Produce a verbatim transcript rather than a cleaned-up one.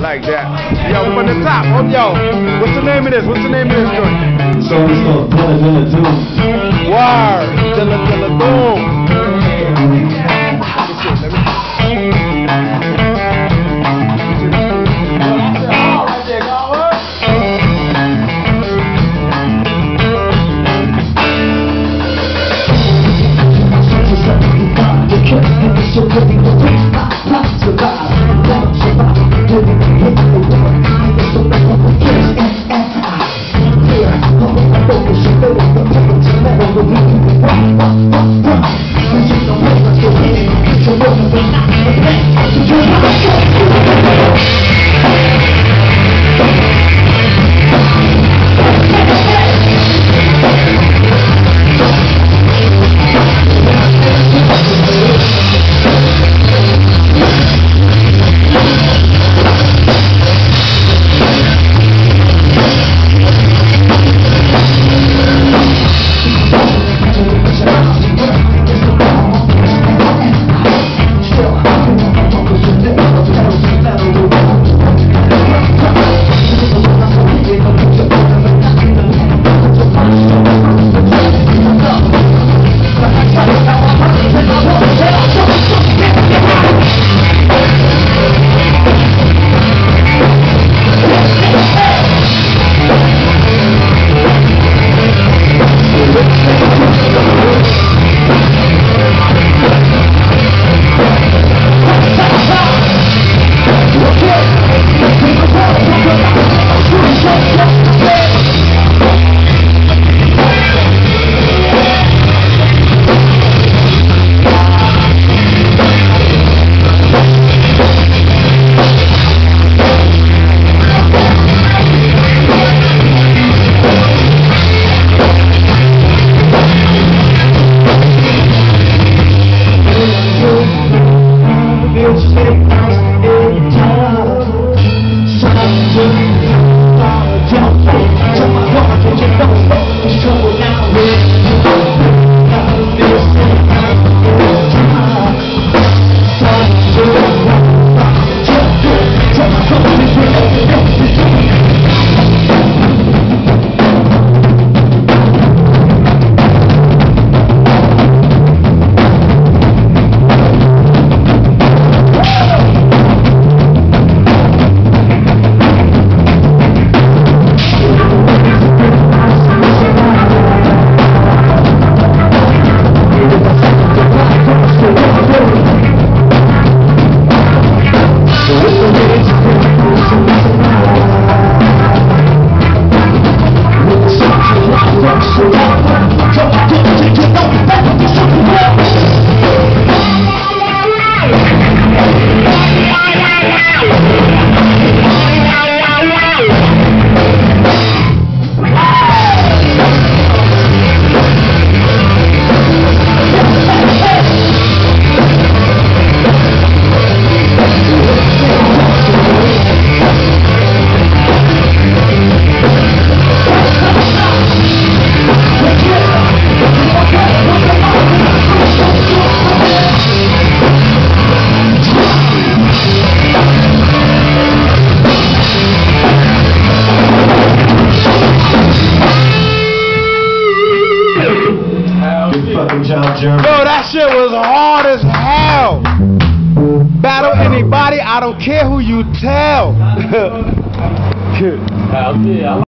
like that. Yo, from the top. Oh, yo, what's the name of this? What's the name of this joint? So it's called Dilla Dilla Doom. Word. Dilla Dilla Doom. Yo, that shit was hard as hell. Battle anybody, I don't care who you tell.